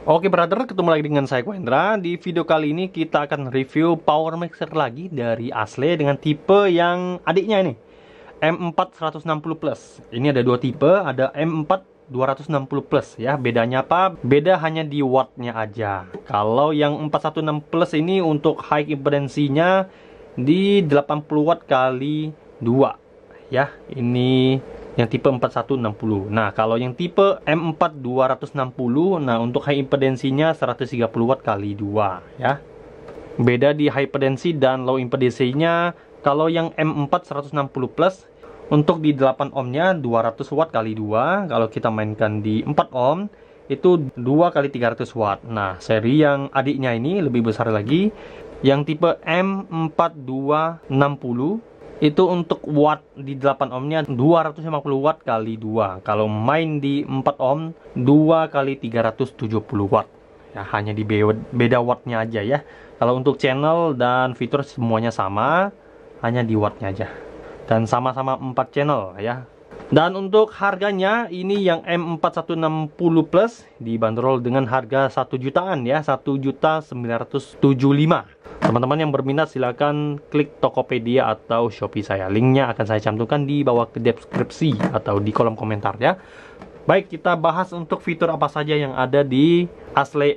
Oke brother, ketemu lagi dengan saya Kwendra. Di video kali ini kita akan review power mixer lagi dari Asle dengan tipe yang adiknya ini, M4 160 Plus. Ini ada dua tipe, ada M4 260 Plus ya. Bedanya apa? Beda hanya di wattnya aja. Kalau yang 416 Plus ini untuk high impedensinya di 80 watt kali 2 ya. Ini yang tipe 4160. Nah, kalau yang tipe M4 260, nah untuk high impedensinya 130 watt kali 2 ya. Beda di high impedensi dan low impedensinya. Kalau yang M4 160 Plus untuk di 8 ohmnya 200 watt kali 2. Kalau kita mainkan di 4 ohm itu 2 kali 300 watt. Nah, seri yang adiknya ini lebih besar lagi. Yang tipe M4260 itu untuk watt di 8 ohmnya 250 watt kali 2. Kalau main di 4 ohm 2 kali 370 watt ya, hanya di beda wattnya aja ya. Kalau untuk channel dan fitur semuanya sama, hanya di wattnya aja, dan sama-sama 4 channel ya. Dan untuk harganya ini yang M4160 Plus dibanderol dengan harga 1 jutaan ya, 1.975.000. Teman-teman yang berminat silahkan klik Tokopedia atau Shopee saya. Linknya akan saya cantumkan di bawah ke deskripsi atau di kolom komentar ya. Baik, kita bahas untuk fitur apa saja yang ada di Asle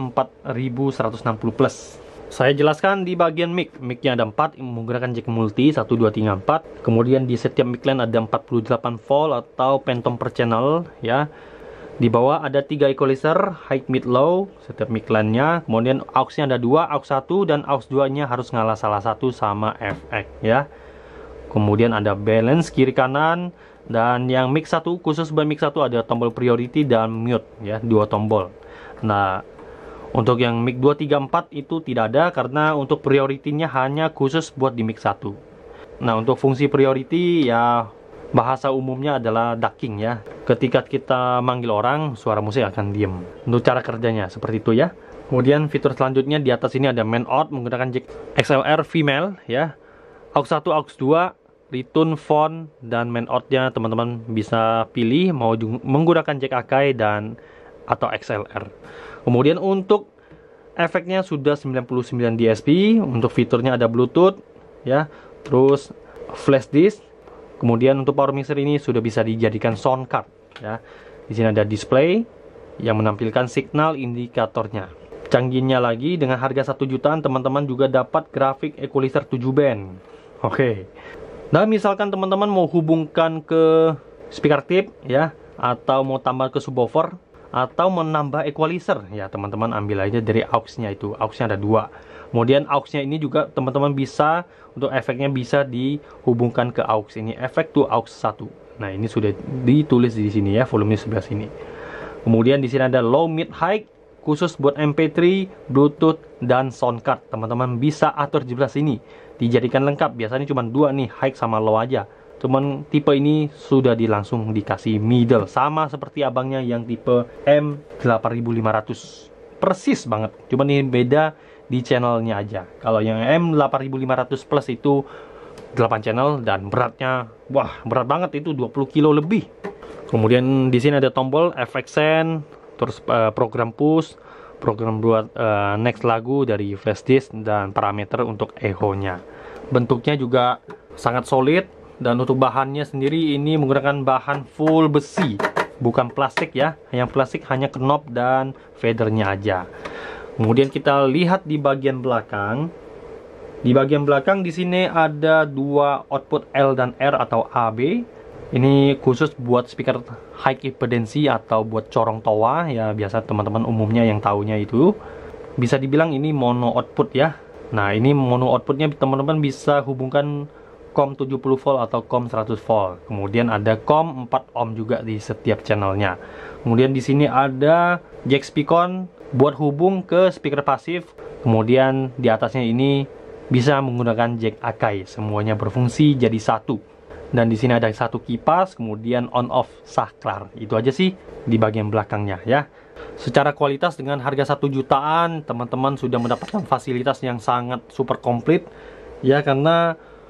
M4160 Plus. Saya jelaskan di bagian mic. Mic-nya ada 4, menggunakan jack multi 1, 2, 3, 4. Kemudian di setiap mic line ada 48 volt atau phantom per channel ya. Di bawah ada 3 equalizer, high, mid, low, setiap mic line-nya. Kemudian aux-nya ada 2, aux 1 dan aux 2-nya harus ngalah salah satu sama efek ya. Kemudian ada balance kiri kanan, dan yang mic 1 khusus buat mic 1 ada tombol priority dan mute ya, 2 tombol. Nah, untuk yang mic 2, 3, 4 itu tidak ada karena untuk priority-nya hanya khusus buat di mic 1. Nah, untuk fungsi priority ya bahasa umumnya adalah ducking ya. Ketika kita manggil orang, suara musik akan diem. Untuk cara kerjanya seperti itu ya. Kemudian fitur selanjutnya di atas ini ada main out menggunakan jack XLR female ya. Aux 1, aux 2, return, phone, dan main out-nya teman-teman bisa pilih mau menggunakan jack Akai dan atau XLR. Kemudian untuk efeknya sudah 99 dB. Untuk fiturnya ada Bluetooth ya. Terus flash disk. Kemudian untuk power mixer ini sudah bisa dijadikan sound card ya. Di sini ada display yang menampilkan signal indikatornya. Canggihnya lagi dengan harga 1 jutaan teman-teman juga dapat grafik equalizer 7 band. Oke. Nah, misalkan teman-teman mau hubungkan ke speaker tip ya, atau mau tambah ke subwoofer atau menambah equalizer ya, teman-teman ambil aja dari aux-nya itu. Aux-nya ada 2. Kemudian aux-nya ini juga teman-teman bisa untuk efeknya bisa dihubungkan ke aux ini, efek to aux 1. Nah, ini sudah ditulis di sini ya, volumenya sebelah sini. Kemudian di sini ada low, mid, high khusus buat MP3, Bluetooth dan sound card. Teman-teman bisa atur di sebelah sini. Dijadikan lengkap. Biasanya cuma 2 nih, high sama low aja. Cuman tipe ini sudah langsung dikasih middle, sama seperti abangnya yang tipe M8500. Persis banget. Cuman ini beda di channelnya aja. Kalau yang M8500 Plus itu 8 channel dan beratnya wah, berat banget, itu 20 kilo lebih. Kemudian di sini ada tombol efek send, terus program push, program buat next lagu dari flash disk, dan parameter untuk echo-nya. Bentuknya juga sangat solid, dan untuk bahannya sendiri ini menggunakan bahan full besi, bukan plastik ya. Yang plastik hanya knob dan feathernya aja. Kemudian kita lihat di bagian belakang. Di bagian belakang di sini ada 2 output L dan R atau AB. Ini khusus buat speaker high impedensi atau buat corong toa ya, biasa teman-teman umumnya yang taunya itu. Bisa dibilang ini mono output ya. Nah, ini mono outputnya teman-teman bisa hubungkan COM 70 volt atau COM 100 volt. Kemudian ada COM 4 ohm juga di setiap channelnya. Kemudian di sini ada jack speakon buat hubung ke speaker pasif. Kemudian di atasnya ini bisa menggunakan jack Akai. Semuanya berfungsi jadi satu. Dan di sini ada 1 kipas, kemudian on off saklar. Itu aja sih di bagian belakangnya ya. Secara kualitas dengan harga 1 jutaan, teman-teman sudah mendapatkan fasilitas yang sangat super komplit ya, karena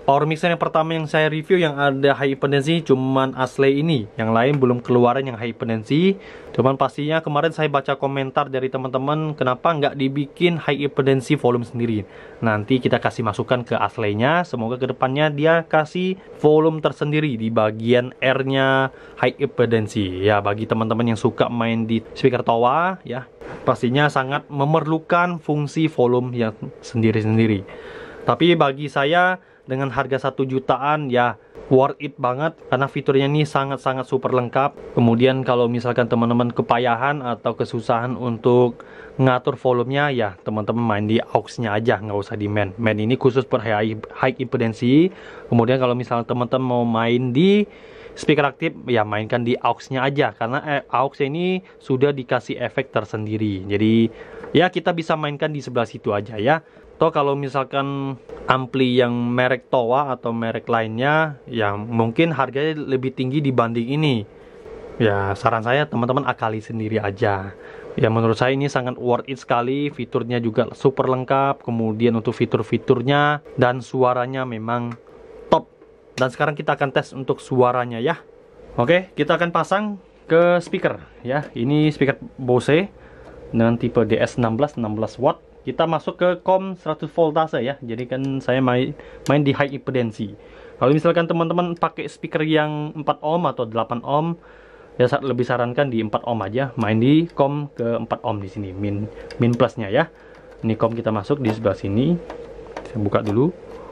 Power mixer yang pertama yang saya review yang ada high impedance cuman Ashley ini. Yang lain belum keluaran yang high impedance. Cuman pastinya kemarin saya baca komentar dari teman-teman kenapa nggak dibikin high impedance volume sendiri. Nanti kita kasih masukan ke Ashley-nya. Semoga kedepannya dia kasih volume tersendiri di bagian R-nya high impedance. Ya, bagi teman-teman yang suka main di speaker Towa ya, pastinya sangat memerlukan fungsi volume yang sendiri-sendiri. Tapi bagi saya dengan harga 1 jutaan ya worth it banget karena fiturnya ini sangat-sangat super lengkap. Kemudian kalau misalkan teman-teman kepayahan atau kesusahan untuk ngatur volumenya ya teman-teman main di aux-nya aja, nggak usah di main. Main ini khusus per high impedance. Kemudian kalau misalnya teman-teman mau main di speaker aktif ya mainkan di aux-nya aja karena aux ini sudah dikasih efek tersendiri. Jadi ya kita bisa mainkan di sebelah situ aja ya. Toh kalau misalkan ampli yang merek Towa atau merek lainnya ya mungkin harganya lebih tinggi dibanding ini. Ya saran saya teman-teman akali sendiri aja. Ya menurut saya ini sangat worth it sekali, fiturnya juga super lengkap. Kemudian untuk fitur-fiturnya dan suaranya memang top. Dan sekarang kita akan tes untuk suaranya ya. Oke, kita akan pasang ke speaker ya. Ini speaker Bose dengan tipe DS16 16 watt. Kita masuk ke COM 100 voltase ya. Jadi kan saya main di high impedance. Kalau misalkan teman-teman pakai speaker yang 4 ohm atau 8 ohm, ya lebih sarankan di 4 ohm aja. Main di COM ke 4 ohm di sini, min plusnya ya. Ini COM kita masuk di sebelah sini. Saya buka dulu.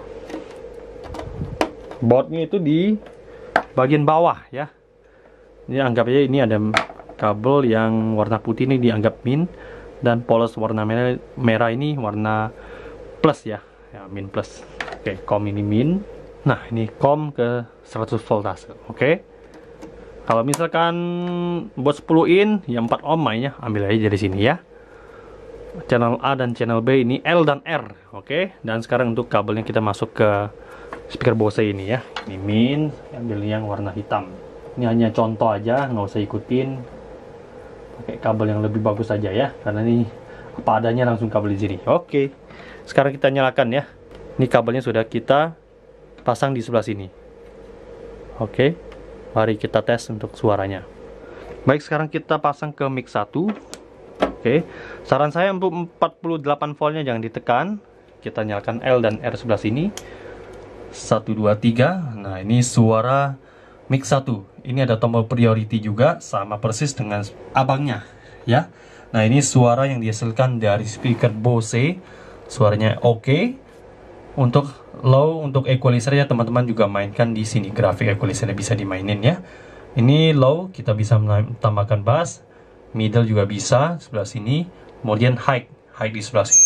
Bautnya itu di bagian bawah ya. Ini anggap aja ini ada kabel yang warna putih ini dianggap min. Dan polos warna merah ini warna plus ya, min plus. Oke, COM ini min. Nah, ini COM ke 100 voltase. Oke. Kalau misalkan buat 10 in, yang 4 ohm mainnya ambil aja dari sini ya. Channel A dan channel B ini L dan R. Oke. Dan sekarang untuk kabelnya kita masuk ke speaker Bose ini ya. Ini min, ambil yang warna hitam. Ini hanya contoh aja, nggak usah ikutin. Pakai kabel yang lebih bagus saja ya, karena ini apa adanya langsung kabel di sini. Oke, sekarang kita nyalakan ya. Ini kabelnya sudah kita pasang di sebelah sini. Oke, mari kita tes untuk suaranya. Baik, sekarang kita pasang ke mic 1. Oke, saran saya untuk 48 voltnya jangan ditekan. Kita nyalakan L dan R sebelah sini. 1 2 3. Nah, ini suara mic 1. Ini ada tombol priority juga, sama persis dengan abangnya ya. Nah, ini suara yang dihasilkan dari speaker Bose. Suaranya oke. Untuk low, untuk equalizer ya teman-teman juga mainkan di sini. Grafik equalizernya bisa dimainin ya. Ini low, kita bisa tambahkan bass. Middle juga bisa sebelah sini. Kemudian high di sebelah sini.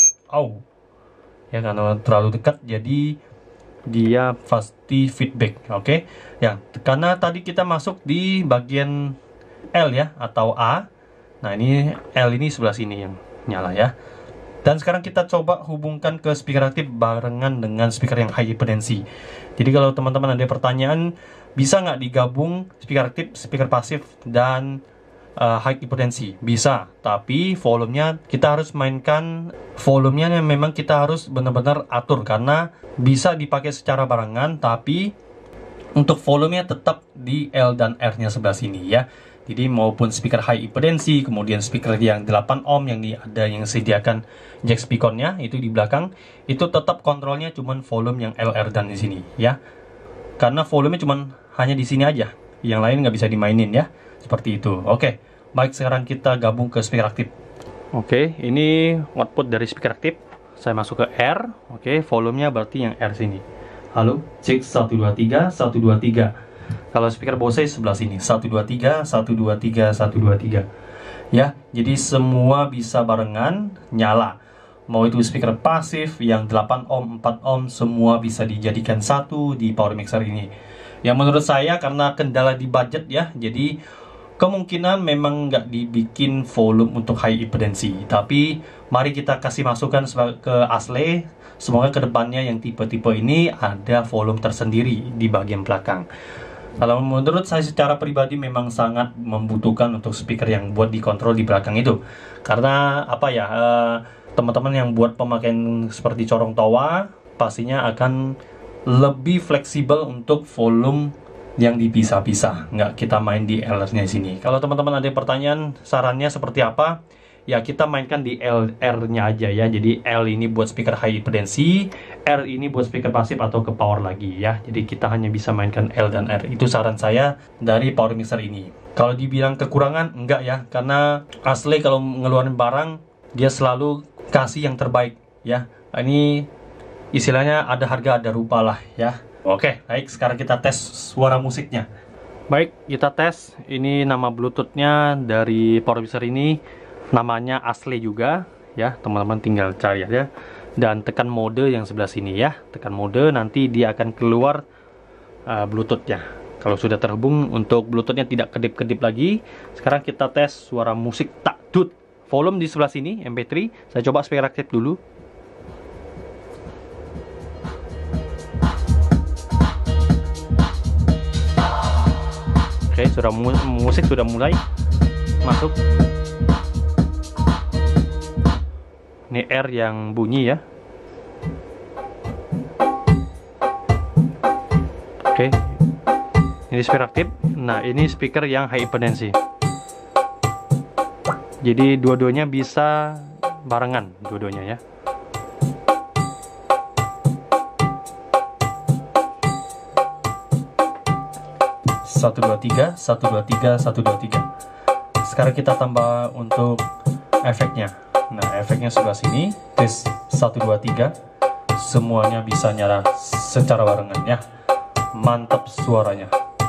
Ya karena terlalu dekat jadi dia pasti feedback. Oke. Ya, karena tadi kita masuk di bagian L ya atau A. Nah, ini L ini sebelah sini yang nyala ya. Dan sekarang kita coba hubungkan ke speaker aktif barengan dengan speaker yang high impedance. Jadi kalau teman-teman ada pertanyaan, bisa nggak digabung speaker aktif, speaker pasif dan high impedance? Bisa, tapi volumenya kita harus mainkan volumenya yang memang kita harus benar-benar atur karena bisa dipakai secara barengan, tapi untuk volumenya tetap di L dan R-nya sebelah sini ya. Jadi maupun speaker high impedance, kemudian speaker yang 8 ohm yang ada yang sediakan jack speakernya itu di belakang, itu tetap kontrolnya cuman volume yang L, R dan di sini ya. Karena volumenya cuman hanya di sini aja, yang lain nggak bisa dimainin ya. Seperti itu. Oke, baik, sekarang kita gabung ke speaker aktif. Oke, ini output dari speaker aktif. Saya masuk ke R. Oke, volumenya berarti yang R sini. Halo, cek 1 2 3 1 2 3. Kalau speaker Bose sebelah sini 1 2 3 1 2 3 1 2 3. Ya, jadi semua bisa barengan nyala. Mau itu speaker pasif yang 8 ohm, 4 ohm, semua bisa dijadikan satu di power mixer ini. Yang menurut saya karena kendala di budget ya, jadi kemungkinan memang nggak dibikin volume untuk high impedance. Tapi mari kita kasih masukan ke Ashley. Semoga kedepannya yang tipe-tipe ini ada volume tersendiri di bagian belakang. Kalau menurut saya secara pribadi memang sangat membutuhkan untuk speaker yang buat dikontrol di belakang itu. Karena apa ya, teman-teman yang buat pemakaian seperti corong Towa pastinya akan lebih fleksibel untuk volume yang dipisah-pisah, nggak kita main di L-nya sini. Kalau teman-teman ada pertanyaan, sarannya seperti apa? Ya kita mainkan di R-nya aja ya. Jadi L ini buat speaker high impedance, R ini buat speaker pasif atau ke power lagi ya. Jadi kita hanya bisa mainkan L dan R. Itu saran saya dari power mixer ini. Kalau dibilang kekurangan, enggak ya. Karena asli kalau ngeluarin barang, dia selalu kasih yang terbaik ya. Ini istilahnya ada harga ada rupa lah ya. Oke, baik, sekarang kita tes suara musiknya. Baik, kita tes. Ini nama Bluetooth-nya dari power mixer ini, namanya Asli juga ya. Teman-teman tinggal cari aja dan tekan mode yang sebelah sini ya. Tekan mode, nanti dia akan keluar Bluetooth-nya. Kalau sudah terhubung, untuk Bluetooth-nya tidak kedip-kedip lagi. Sekarang kita tes suara musik takdut. Volume di sebelah sini MP3. Saya coba speaker aktif dulu. Oke, sudah musik sudah mulai masuk. Ini R yang bunyi ya. Oke, ini speaker aktif. Nah, ini speaker yang high impedance. Jadi dua-duanya bisa barengan, dua-duanya ya. Satu dua tiga, 1 2 3, 1 2 3. Sekarang kita tambah untuk efeknya. Nah, efeknya sebelah sini, tes 1 2 3. Semuanya bisa nyala secara barengan ya. Mantap suaranya.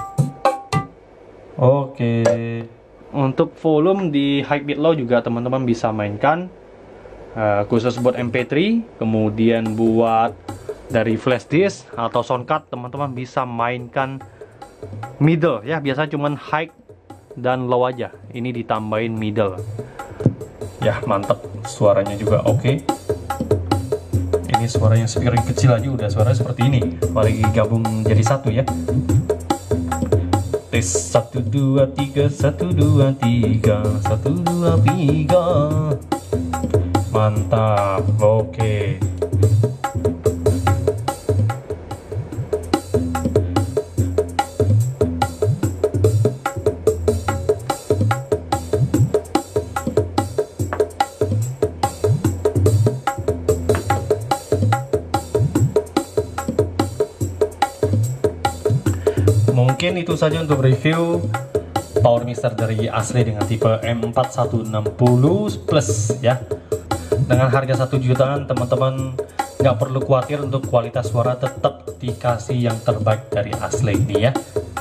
Oke. Untuk volume di high bit low juga teman-teman bisa mainkan. Khusus buat MP3, kemudian buat dari flash disk atau sound card, teman-teman bisa mainkan middle ya. Biasanya cuman high dan low aja. Ini ditambahin middle. Ya, mantap. Suaranya juga oke. Ini suaranya speaker yang kecil aja udah suaranya seperti ini. Apalagi gabung jadi satu ya. Tes 1 2 3, 1 2 3, 1 2 3. Mantap. Oke. Mungkin itu saja untuk review power mixer dari Asli dengan tipe M4160 Plus ya. Dengan harga 1 jutaan, teman-teman nggak perlu khawatir untuk kualitas suara, tetap dikasih yang terbaik dari Asli ini ya.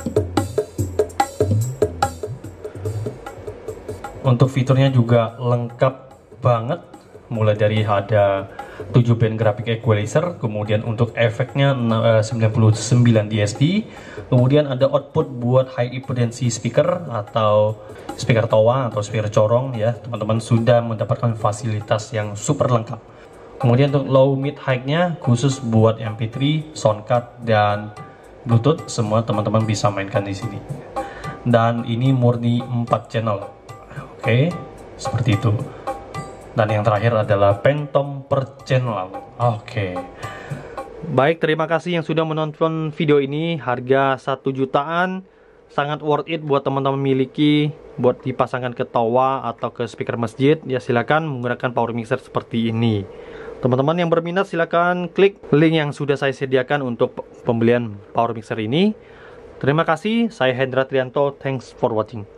Untuk fiturnya juga lengkap banget, mulai dari ada 7 band graphic equalizer, kemudian untuk efeknya 99 dB, kemudian ada output buat high impedance speaker atau speaker toa atau speaker corong ya. Teman-teman sudah mendapatkan fasilitas yang super lengkap. Kemudian untuk low mid high-nya khusus buat MP3, soundcard dan Bluetooth, semua teman-teman bisa mainkan di sini. Dan ini murni 4 channel. Oke, seperti itu. Dan yang terakhir adalah Phantom per channel. Oke. Baik, terima kasih yang sudah menonton video ini. Harga 1 jutaan, sangat worth it buat teman-teman miliki, buat dipasangkan ke toa atau ke speaker masjid. Ya silakan menggunakan power mixer seperti ini. Teman-teman yang berminat silakan klik link yang sudah saya sediakan untuk pembelian power mixer ini. Terima kasih, saya Hendra Trianto. Thanks for watching.